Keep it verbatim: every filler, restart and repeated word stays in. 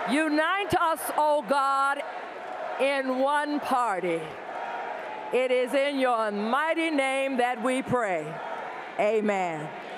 Unite us, O God, in one party. It is in your mighty name that we pray. Amen.